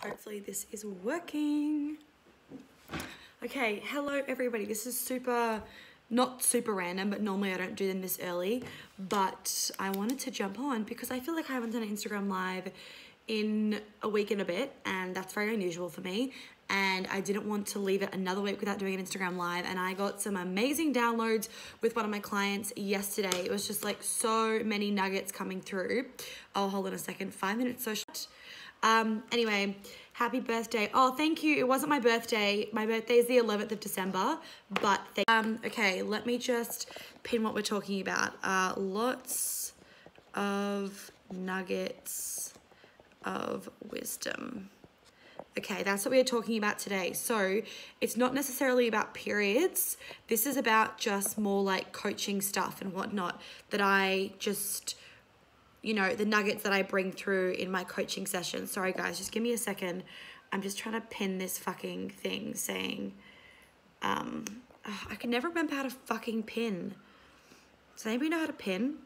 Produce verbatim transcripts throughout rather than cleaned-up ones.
Hopefully this is working. Okay, hello everybody. This is super, not super random, but normally I don't do them this early, but I wanted to jump on because I feel like I haven't done an Instagram live in a week and a bit, and that's very unusual for me. And I didn't want to leave it another week without doing an Instagram live. And I got some amazing downloads with one of my clients yesterday. It was just like so many nuggets coming through. Oh, hold on a second. Five minutes so short. Um, anyway, happy birthday. Oh, thank you. It wasn't my birthday. My birthday is the eleventh of December, but thank um, okay, let me just pin what we're talking about. Uh, lots of nuggets of wisdom. Okay, that's what we are talking about today. So it's not necessarily about periods. This is about just more like coaching stuff and whatnot that I just, you know, the nuggets that I bring through in my coaching sessions. Sorry guys, just give me a second. I'm just trying to pin this fucking thing saying, um, oh, I can never remember how to fucking pin. Does anybody know how to pin?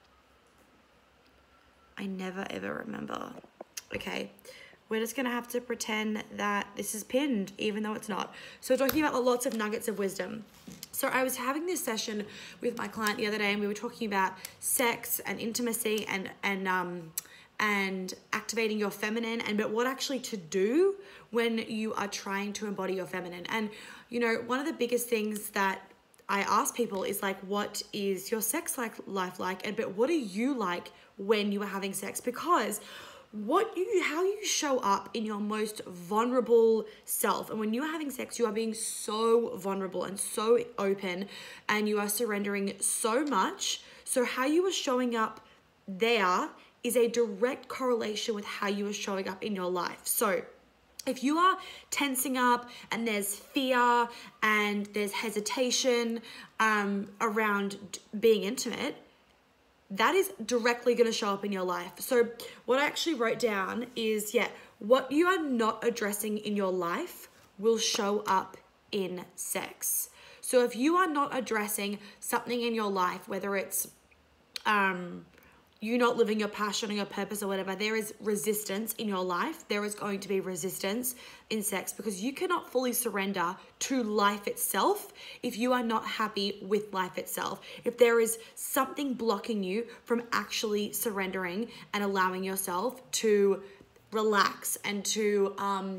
I never ever remember. Okay. We're just going to have to pretend that this is pinned, even though it's not. So we're talking about lots of nuggets of wisdom. So I was having this session with my client the other day, and we were talking about sex and intimacy and and um and activating your feminine, and but what actually to do when you are trying to embody your feminine. And you know, one of the biggest things that I ask people is like, what is your sex like life like? And but what are you like when you are having sex? Because what you, how you show up in your most vulnerable self. And when you are having sex, you are being so vulnerable and so open, and you are surrendering so much. So how you are showing up there is a direct correlation with how you are showing up in your life. So if you are tensing up and there's fear and there's hesitation um, around being intimate, that is directly going to show up in your life. So what I actually wrote down is, yeah, what you are not addressing in your life will show up in sex. So if you are not addressing something in your life, whether it's um, you not living your passion or your purpose or whatever, there is resistance in your life. There is going to be resistance in sex because you cannot fully surrender to life itself if you are not happy with life itself. If there is something blocking you from actually surrendering and allowing yourself to relax and to um,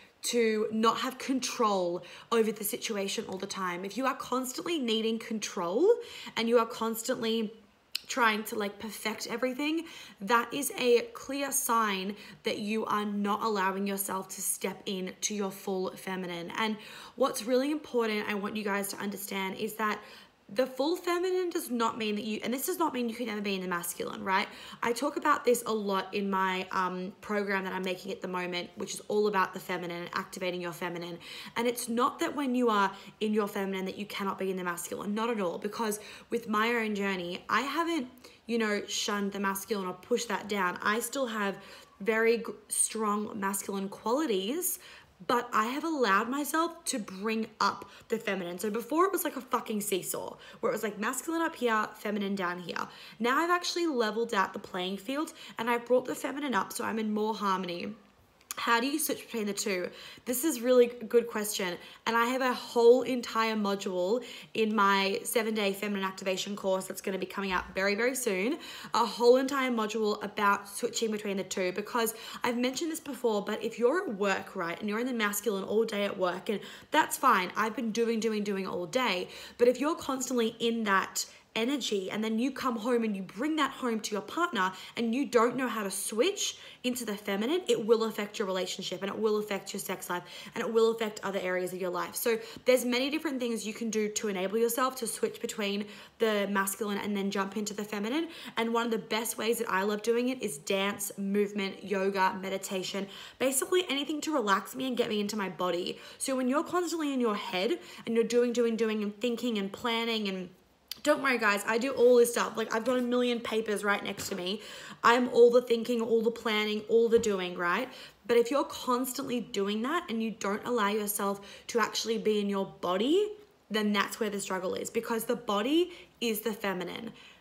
to not have control over the situation all the time. If you are constantly needing control and you are constantly trying to like perfect everything, that is a clear sign that you are not allowing yourself to step in to your full feminine. And what's really important, I want you guys to understand, is that the full feminine does not mean that you, and this does not mean you can never be in the masculine, right? I talk about this a lot in my um, program that I'm making at the moment, which is all about the feminine and activating your feminine. And it's not that when you are in your feminine that you cannot be in the masculine, not at all. Because with my own journey, I haven't, you know, shunned the masculine or pushed that down. I still have very strong masculine qualities, but I have allowed myself to bring up the feminine. So before it was like a fucking seesaw, where it was like masculine up here, feminine down here. Now I've actually leveled out the playing field and I've brought the feminine up so I'm in more harmony. How do you switch between the two? This is really a good question. And I have a whole entire module in my seven day feminine activation course that's going to be coming out very, very soon. A whole entire module about switching between the two, because I've mentioned this before, but if you're at work, right, and you're in the masculine all day at work, and that's fine. I've been doing, doing, doing all day. But if you're constantly in that energy and then you come home and you bring that home to your partner and you don't know how to switch into the feminine, it will affect your relationship and it will affect your sex life and it will affect other areas of your life. So there's many different things you can do to enable yourself to switch between the masculine and then jump into the feminine. And one of the best ways that I love doing it is dance, movement, yoga, meditation, basically anything to relax me and get me into my body. So when you're constantly in your head and you're doing, doing, doing and thinking and planning, and don't worry guys, I do all this stuff. Like I've got a million papers right next to me. I'm all the thinking, all the planning, all the doing, right? But if you're constantly doing that and you don't allow yourself to actually be in your body, then that's where the struggle is, because the body is the feminine.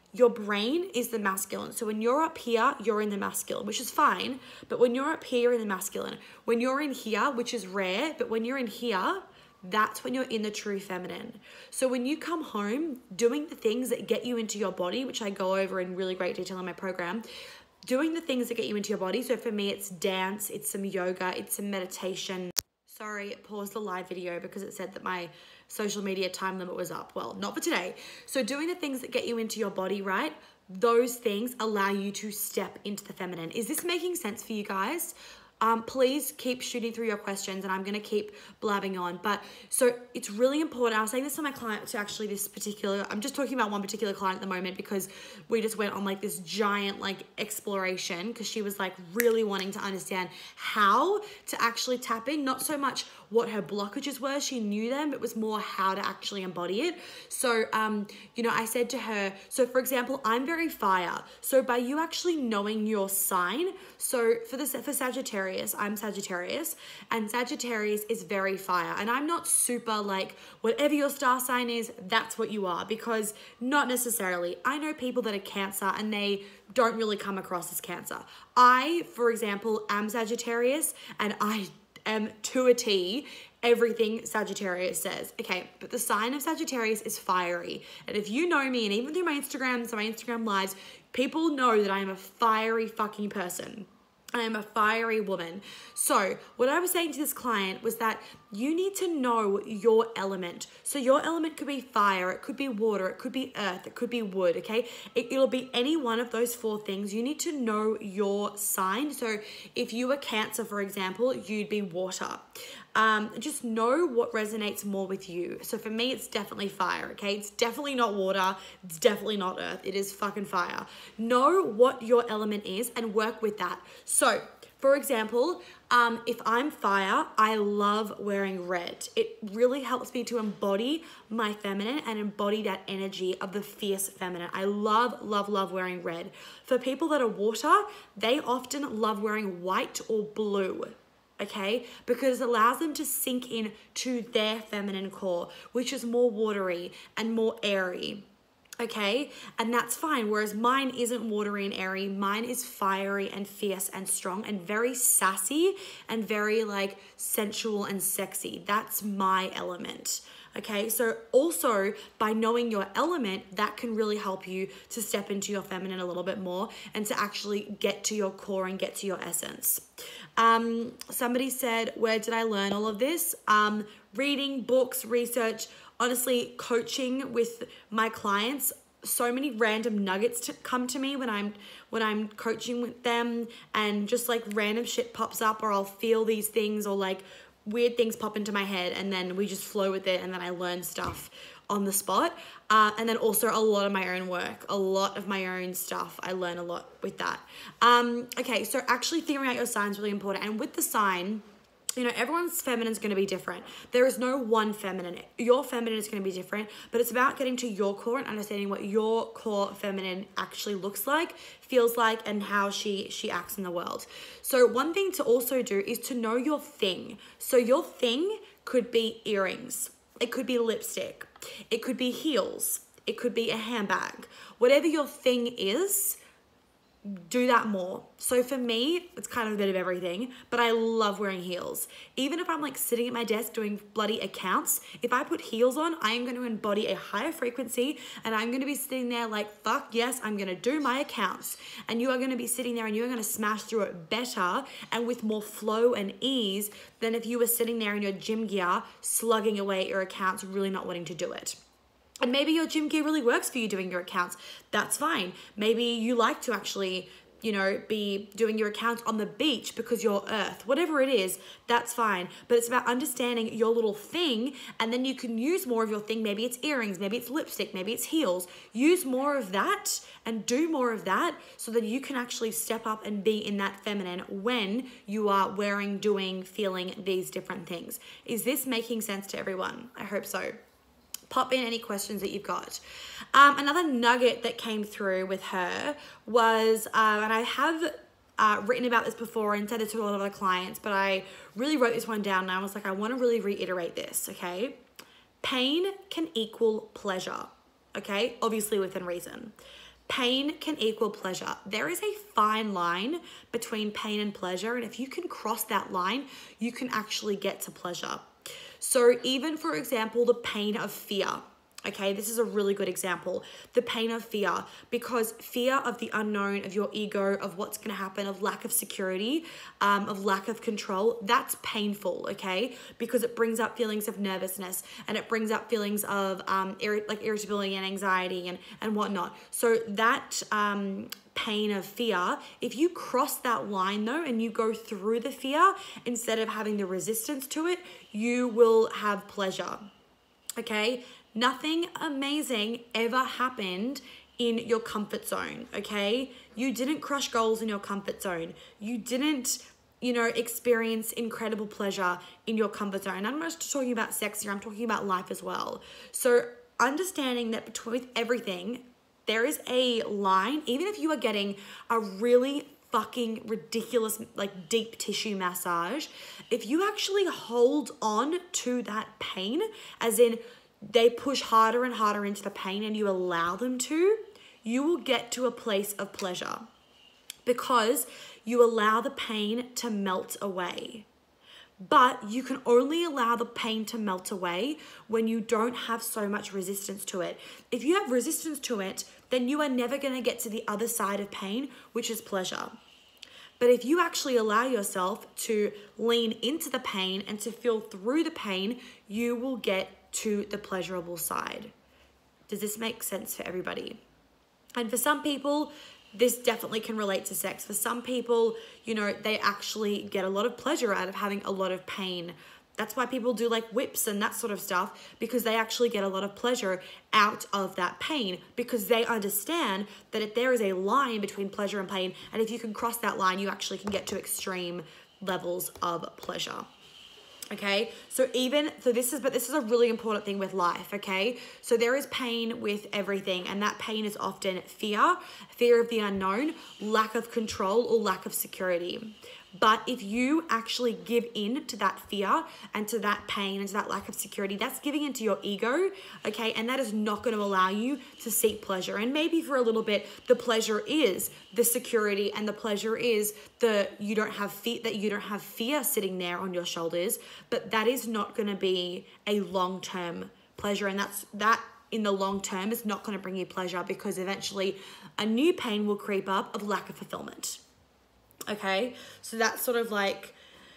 your brain is the masculine. So when you're up here, you're in the masculine, which is fine. But when you're up here, you're in the masculine. When you're in here, which is rare, but when you're in here, that's when you're in the true feminine. So when you come home, doing the things that get you into your body, which I go over in really great detail in my program, doing the things that get you into your body. So for me, it's dance, it's some yoga, it's some meditation. Sorry, pause the live video because it said that my social media time limit was up. Well, not for today. So doing the things that get you into your body, right? Those things allow you to step into the feminine. Is this making sense for you guys? Um, please keep shooting through your questions and I'm going to keep blabbing on. But so it's really important. I was saying this to my client, to actually this particular, I'm just talking about one particular client at the moment because we just went on like this giant like exploration because she was like really wanting to understand how to actually tap in, not so much what her blockages were. She knew them. It was more how to actually embody it. So, um, you know, I said to her, so for example, I'm very fire. So by you actually knowing your sign, so for this, for Sagittarius, I'm Sagittarius and Sagittarius is very fire. And I'm not super like whatever your star sign is, that's what you are, because not necessarily. I know people that are Cancer and they don't really come across as Cancer. I, for example, am Sagittarius and I am to a T everything Sagittarius says. Okay, but the sign of Sagittarius is fiery. And if you know me, and even through my Instagram, so my Instagram lives, people know that I am a fiery fucking person. I am a fiery woman. So what I was saying to this client was that you need to know your element. So your element could be fire, it could be water, it could be earth, it could be wood, okay? It, it'll be any one of those four things. You need to know your sign. So if you were Cancer, for example, you'd be water. Um, just know what resonates more with you. So for me, it's definitely fire, okay? It's definitely not water. It's definitely not earth. It is fucking fire. Know what your element is and work with that. So for example, um, if I'm fire, I love wearing red. It really helps me to embody my feminine and embody that energy of the fierce feminine. I love, love, love wearing red. For people that are water, they often love wearing white or blue. Okay, because it allows them to sink in to their feminine core, which is more watery and more airy. Okay, and that's fine. Whereas mine isn't watery and airy. Mine is fiery and fierce and strong and very sassy and very like sensual and sexy. That's my element. Okay, so also by knowing your element, that can really help you to step into your feminine a little bit more and to actually get to your core and get to your essence. Um, somebody said, where did I learn all of this? Um, reading, books, research, honestly, coaching with my clients. So many random nuggets to come to me when I'm when I'm coaching with them, and just like random shit pops up, or I'll feel these things, or like weird things pop into my head, and then we just flow with it, and then I learn stuff on the spot. Uh, and then also a lot of my own work, a lot of my own stuff. I learn a lot with that. Um, okay, so actually figuring out your sign is really important. And with the sign, you know, everyone's feminine is going to be different. There is no one feminine. Your feminine is going to be different, but it's about getting to your core and understanding what your core feminine actually looks like, feels like, and how she, she acts in the world. So one thing to also do is to know your thing. So your thing could be earrings. It could be lipstick. It could be heels. It could be a handbag. Whatever your thing is, do that more. So for me, it's kind of a bit of everything, but I love wearing heels. Even if I'm like sitting at my desk doing bloody accounts, if I put heels on, I am going to embody a higher frequency, and I'm going to be sitting there like, fuck yes, I'm going to do my accounts. And you are going to be sitting there and you're going to smash through it better and with more flow and ease than if you were sitting there in your gym gear, slugging away at your accounts, really not wanting to do it. And maybe your gym gear really works for you doing your accounts. That's fine. Maybe you like to actually, you know, be doing your accounts on the beach because you're earth. Whatever it is, that's fine. But it's about understanding your little thing, and then you can use more of your thing. Maybe it's earrings, maybe it's lipstick, maybe it's heels. Use more of that and do more of that so that you can actually step up and be in that feminine when you are wearing, doing, feeling these different things. Is this making sense to everyone? I hope so. Pop in any questions that you've got. Um, another nugget that came through with her was, uh, and I have uh, written about this before and said this to a lot of other clients, but I really wrote this one down and I was like, I want to really reiterate this, okay? Pain can equal pleasure, okay? Obviously within reason. pain can equal pleasure. There is a fine line between pain and pleasure, and if you can cross that line, you can actually get to pleasure. So even, for example, the pain of fear. Okay, this is a really good example. The pain of fear, because fear of the unknown, of your ego, of what's going to happen, of lack of security, um, of lack of control, that's painful, okay? Because it brings up feelings of nervousness, and it brings up feelings of um, irri- like irritability and anxiety and, and whatnot. So that um, pain of fear, if you cross that line though, and you go through the fear, instead of having the resistance to it, you will have pleasure, okay? Nothing amazing ever happened in your comfort zone, okay? You didn't crush goals in your comfort zone. You didn't, you know, experience incredible pleasure in your comfort zone. I'm not just talking about sex here, I'm talking about life as well. So understanding that between with everything, there is a line, even if you are getting a really fucking ridiculous, like deep tissue massage, if you actually hold on to that pain, as in they push harder and harder into the pain and you allow them to, you will get to a place of pleasure because you allow the pain to melt away. But you can only allow the pain to melt away when you don't have so much resistance to it. If you have resistance to it, then you are never going to get to the other side of pain, which is pleasure. But if you actually allow yourself to lean into the pain and to feel through the pain, you will get to the pleasurable side. Does this make sense for everybody? And for some people, this definitely can relate to sex. For some people, you know, they actually get a lot of pleasure out of having a lot of pain. That's why people do like whips and that sort of stuff, because they actually get a lot of pleasure out of that pain, because they understand that if there is a line between pleasure and pain, and if you can cross that line, you actually can get to extreme levels of pleasure. Okay, so even, so this is, but this is a really important thing with life, okay? So there is pain with everything, and that pain is often fear, fear of the unknown, lack of control, or lack of security. But if you actually give in to that fear and to that pain and to that lack of security, that's giving into your ego, okay? And that is not going to allow you to seek pleasure. And maybe for a little bit, the pleasure is the security, and the pleasure is the you don't have fear, that you don't have fear sitting there on your shoulders. But that is not going to be a long-term pleasure, and that's that. In the long term is not going to bring you pleasure, because eventually a new pain will creep up of lack of fulfillment. Okay, so that's sort of like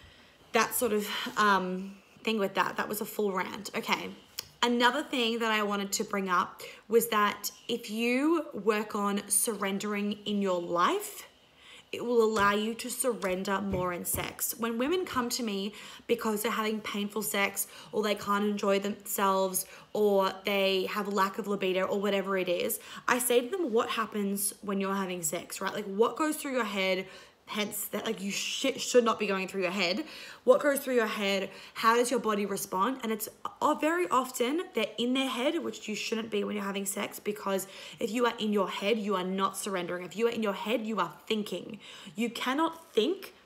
that sort of um, thing with that. That was a full rant. Okay, another thing that I wanted to bring up was that if you work on surrendering in your life, it will allow you to surrender more in sex. When women come to me because they're having painful sex, or they can't enjoy themselves, or they have a lack of libido, or whatever it is, I say to them, what happens when you're having sex, right? Like, what goes through your head? Hence that, like, you sh- should not be going through your head. What goes through your head? How does your body respond? And it's uh, very often they're in their head, which you shouldn't be when you're having sex, because if you are in your head, you are not surrendering. If you are in your head, you are thinking. You cannot think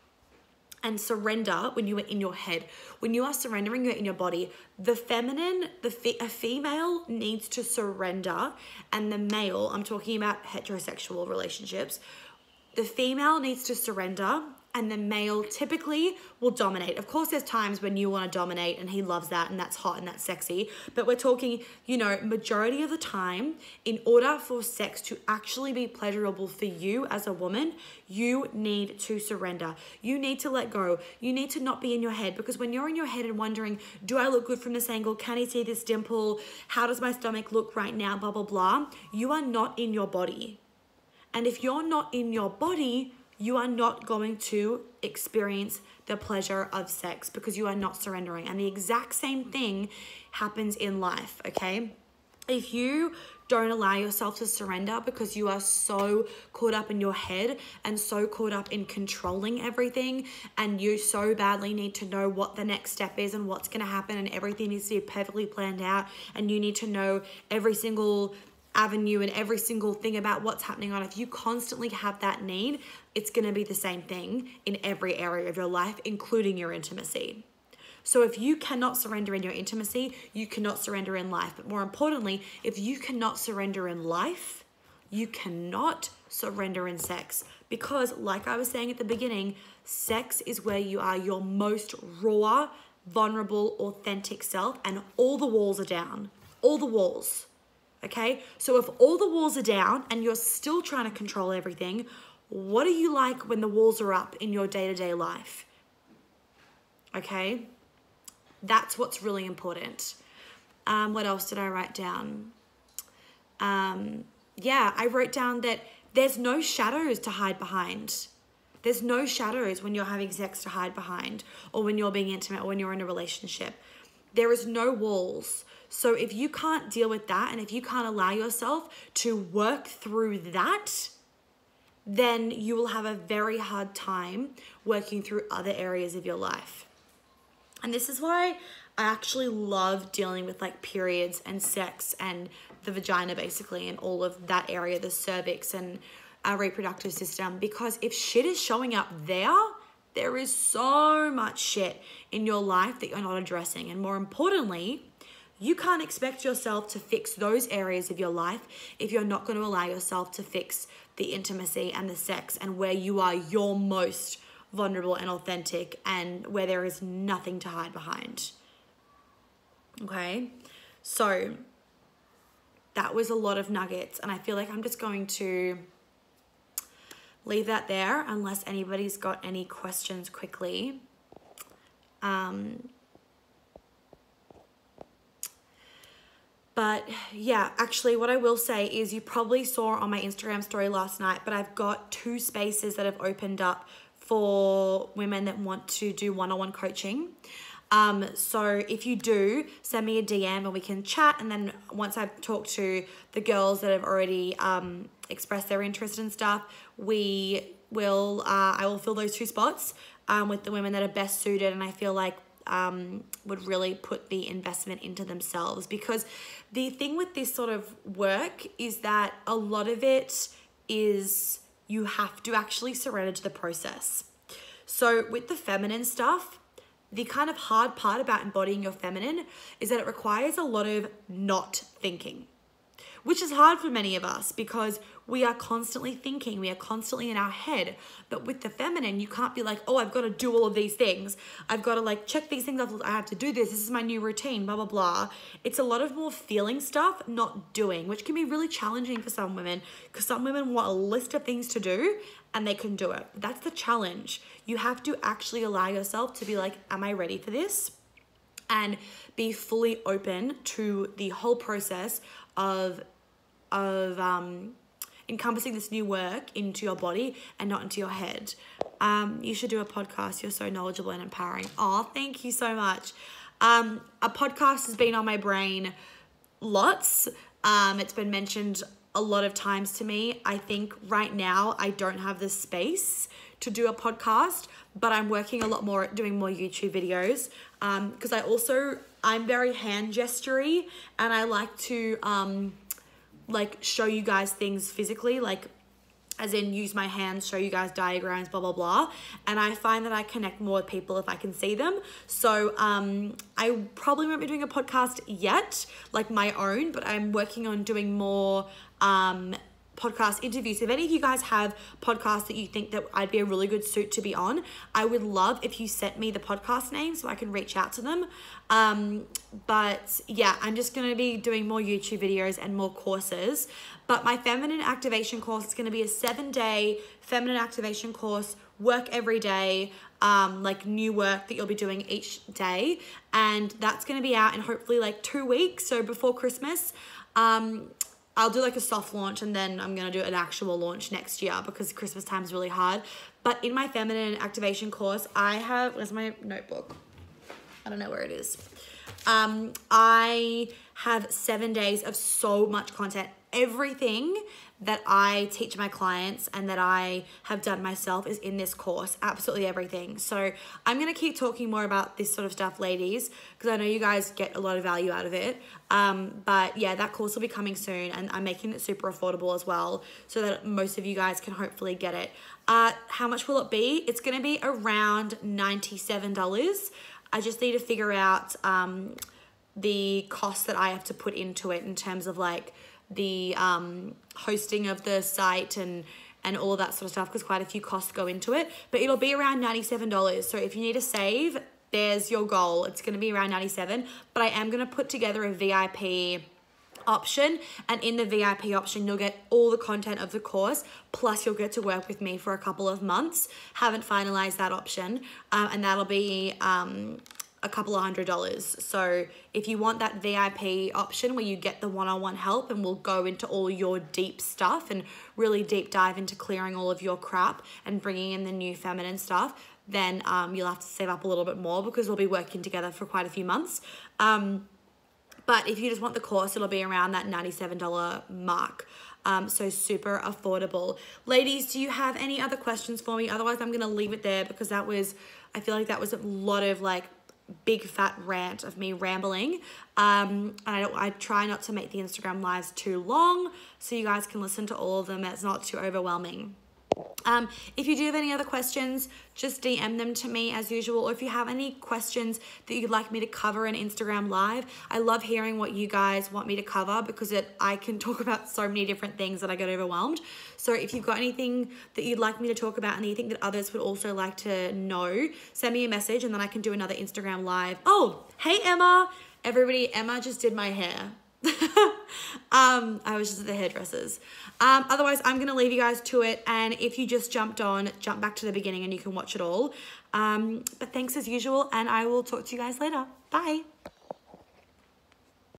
and surrender when you are in your head. When you are surrendering, you're in your body. The feminine, the fe- a female needs to surrender, and the male, I'm talking about heterosexual relationships, the female needs to surrender, and the male typically will dominate. Of course, there's times when you want to dominate and he loves that, and that's hot and that's sexy. But we're talking, you know, majority of the time, in order for sex to actually be pleasurable for you as a woman, you need to surrender. You need to let go. You need to not be in your head, because when you're in your head and wondering, do I look good from this angle? Can he see this dimple? How does my stomach look right now? Blah, blah, blah. You are not in your body. And if you're not in your body, you are not going to experience the pleasure of sex, because you are not surrendering. And the exact same thing happens in life, okay? If you don't allow yourself to surrender because you are so caught up in your head and so caught up in controlling everything, and you so badly need to know what the next step is and what's going to happen, and everything needs to be perfectly planned out, and you need to know every single avenue and every single thing about what's happening on. If you constantly have that need, it's going to be the same thing in every area of your life, including your intimacy. So if you cannot surrender in your intimacy, you cannot surrender in life. But more importantly, if you cannot surrender in life, You cannot surrender in sex because, like I was saying at the beginning, sex is where you are your most raw, vulnerable, authentic self, and all the walls are down. All the walls. Okay? So if all the walls are down and you're still trying to control everything, what are you like when the walls are up in your day-to-day life? Okay? That's what's really important. Um, what else did I write down? Um, yeah, I wrote down that there's no shadows to hide behind. There's no shadows when you're having sex to hide behind, or when you're being intimate, or when you're in a relationship. There is no walls. So if you can't deal with that, and if you can't allow yourself to work through that, then you will have a very hard time working through other areas of your life. And this is why I actually love dealing with like periods and sex and the vagina basically, and all of that area, the cervix and our reproductive system, because if shit is showing up there, there is so much shit in your life that you're not addressing. And more importantly, you can't expect yourself to fix those areas of your life if you're not going to allow yourself to fix the intimacy and the sex and where you are your most vulnerable and authentic and where there is nothing to hide behind. Okay, so that was a lot of nuggets, and I feel like I'm just going to leave that there unless anybody's got any questions quickly. Um, but yeah, actually what I will say is you probably saw on my Instagram story last night, but I've got two spaces that have opened up for women that want to do one-on-one coaching. Um, so if you do, send me a D M and we can chat. And then once I've talked to the girls that have already um, expressed their interest and stuff, we will, uh, I will fill those two spots um, with the women that are best suited. And I feel like um, would really put the investment into themselves, because the thing with this sort of work is that a lot of it is you have to actually surrender to the process. So with the feminine stuff, the kind of hard part about embodying your feminine is that it requires a lot of not thinking, which is hard for many of us because we are constantly thinking, we are constantly in our head. But with the feminine, you can't be like, oh, I've got to do all of these things. I've got to like check these things off. I have to do this. This is my new routine, blah, blah, blah. It's a lot of more feeling stuff, not doing, which can be really challenging for some women, because some women want a list of things to do and they can do it. That's the challenge. You have to actually allow yourself to be like, am I ready for this? And be fully open to the whole process of, of um, encompassing this new work into your body and not into your head. Um, you should do a podcast. You're so knowledgeable and empowering. Oh, thank you so much. Um, a podcast has been on my brain lots. Um, it's been mentioned a lot of times to me. I think right now I don't have the space to do a podcast, but I'm working a lot more at doing more YouTube videos, um, because I also, I'm very hand gestury, and I like to um, like show you guys things physically, like as in use my hands, show you guys diagrams, blah, blah, blah. And I find that I connect more with people if I can see them. So um, I probably won't be doing a podcast yet, like my own, but I'm working on doing more um, podcast interviews. If any of you guys have podcasts that you think that I'd be a really good suit to be on, I would love if you sent me the podcast name so I can reach out to them. Um, but yeah, I'm just going to be doing more YouTube videos and more courses. But my feminine activation course is going to be a seven day feminine activation course, work every day, um, like new work that you'll be doing each day. And that's going to be out in hopefully like two weeks. So before Christmas, um, I'll do like a soft launch, and then I'm going to do an actual launch next year because Christmas time is really hard. But in my feminine activation course, I have, where's my notebook? I don't know where it is. Um, I have seven days of so much content. Everything that I teach my clients and that I have done myself is in this course, absolutely everything. So I'm going to keep talking more about this sort of stuff, ladies, because I know you guys get a lot of value out of it. Um, but yeah, that course will be coming soon, and I'm making it super affordable as well so that most of you guys can hopefully get it. Uh, how much will it be? It's going to be around ninety-seven dollars. I just need to figure out um, the cost that I have to put into it in terms of like the um, hosting of the site and and all of that sort of stuff, because quite a few costs go into it. But it'll be around ninety-seven dollars. So if you need to save, there's your goal. It's going to be around ninety-seven dollars. But I am going to put together a V I P option, and in the V I P option you'll get all the content of the course, plus you'll get to work with me for a couple of months. Haven't finalized that option, um, and that'll be um, a couple of hundred dollars. So if you want that V I P option where you get the one-on-one help and we'll go into all your deep stuff and really deep dive into clearing all of your crap and bringing in the new feminine stuff, then um, you'll have to save up a little bit more, because we'll be working together for quite a few months. Um, But if you just want the course, it'll be around that ninety-seven dollars mark. Um, so super affordable. Ladies, do you have any other questions for me? Otherwise, I'm going to leave it there, because that was, I feel like that was a lot of like big fat rant of me rambling. Um, and I, don't, I try not to make the Instagram lives too long, so you guys can listen to all of them. It's not too overwhelming. Um, if you do have any other questions, just D M them to me as usual. Or if you have any questions that you'd like me to cover in Instagram Live, I love hearing what you guys want me to cover, because it I can talk about so many different things that I get overwhelmed. So if you've got anything that you'd like me to talk about and you think that others would also like to know, send me a message and then I can do another Instagram Live. Oh, hey Emma. Everybody, Emma just did my hair. um, I was just at the hairdressers. Um, otherwise, I'm going to leave you guys to it. And if you just jumped on, jump back to the beginning and you can watch it all. Um, but thanks as usual, and I will talk to you guys later. Bye.